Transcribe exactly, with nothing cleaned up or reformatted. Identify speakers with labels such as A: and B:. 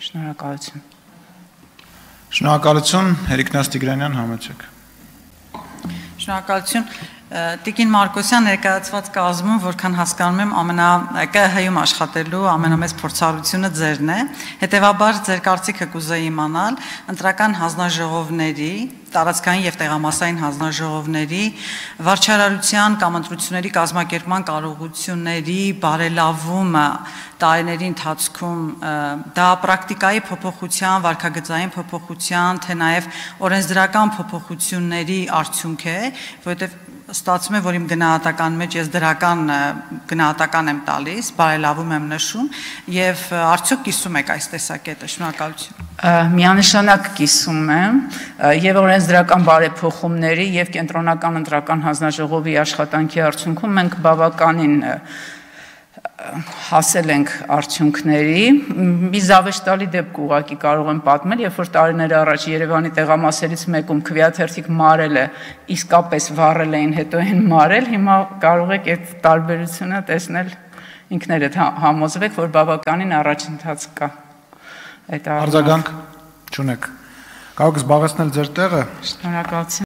A: Շնորհակալություն։
B: Շնորհակալություն, Հերիկնաս Տիգրանյան, համեցեք։
C: Շնորհակալություն։ Տիկին Մարկոսյան ներկայացված կազմում, որքան հասկանում եմ, ամենա Կ Հ-ում աշխատելու ամենամեծ փորձառությունը ձերն է։ Հետևաբար ձեր կարծիքը կուզեի իմանալ ընտրական հանձնաժողովների, տարածքային եւ տեղամասային հանձնաժողովների վարչարարության կամ ընտրությունների կազմակերպման կարողությունների բարելավումը տարիների ընթացքում դա պրակտիկայի փոփոխության, վարքագծային փոփոխության, թե նաեւ օրենսդրական փոփոխությունների արդյունք է, որովհետեւ ստացվում է, որ իմ գնահատական մեջ ես դրական գնահատական եմ տալիս, բարելավում եմ նշում եւ արդյոք կիսում եք այս տեսակետը։ Շնորհակալություն։
A: Միանշանակ կիսում եմ եւ օրենսդրական բարեփոխումների եւ կենտրոնական ընտրական հանձնաժողովի աշխատանքի արդյունքում մենք բավականին հասել ենք արդյունքների։ Մի զավեշտալի դեպք ուղղակի կարող եմ պատմել, երբ որ տարիներ առաջ Երևանի տեղամասերից մեկում քվեաթերթիկ մարելը իսկապես վառել էին, հետո են մարել, հիմա կարող եք այդ տարբերությունը տեսնել ինքներդ համոզվեք, որ բավականին առաջընթաց կա։ Այդ
B: արձագանք չունեք։ Կարող եք զբաղեցնել ձեր տեղը։
A: Շնորհակալություն։